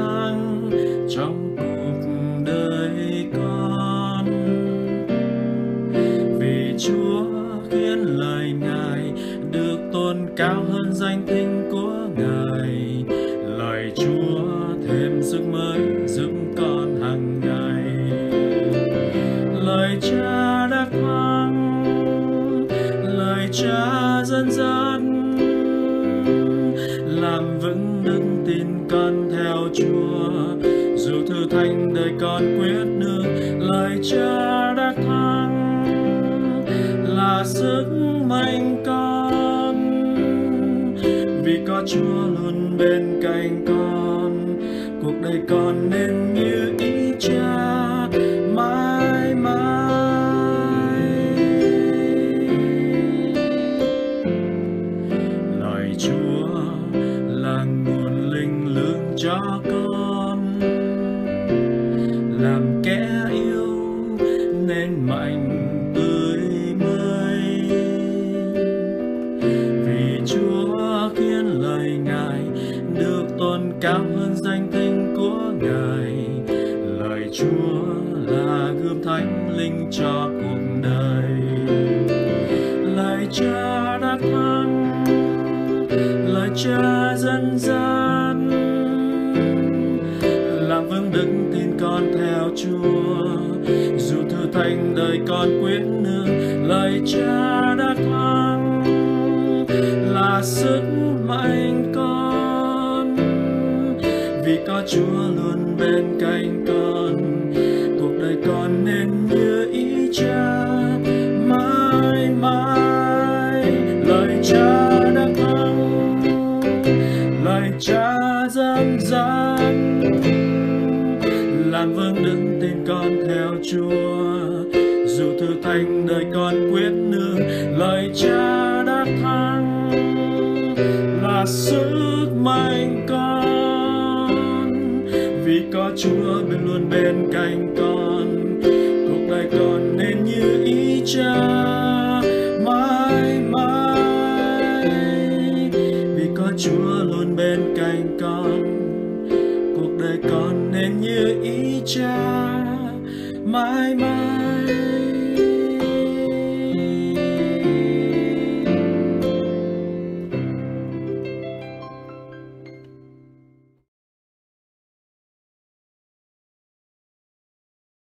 thang trong cuộc đời con. Vì Chúa khiến lời Ngài được tôn cao hơn danh thinh của Ngài. Lời Chúa thêm sức mới giúp con hàng ngày. Lời Cha đắc thắng, lời Cha dẫn dắt, làm vững đức tin con theo Chúa. Dù thử thách đời con quyết nương, lời Cha đắc thắng là sức mạnh con. Vì có Chúa luôn bên cạnh con, cuộc đời con nên như ý Cha mãi mãi. Lời Chúa là nguồn linh lương cho con, làm kẻ yêu nên mạnh tươi mới. Vì Chúa khiến lời Ngài được tôn cao hơn danh thinh của Ngài. Lời Chúa là gươm thánh linh cho cuộc đời. Lời Cha đắc thắng, lời Cha dẫn dắt, làm vững đức tin con theo Chúa. Dù thử thách đời con quyết nương, lời Cha đắc thắng là sức mạnh con. Vì có Chúa luôn bên cạnh con, cuộc đời con nên như ý Cha mãi mãi. Lời Cha đắc thắng, lời Cha dẫn dắt, làm vững đức tin con theo Chúa. Dù thử thách đời con quyết nương, lời Cha đắc thắng là sức mạnh con. Vì có Chúa luôn bên cạnh con, cuộc đời con nên như ý Cha mãi mãi. Vì có Chúa luôn bên cạnh con, cuộc đời con nên như ý Cha mãi mãi.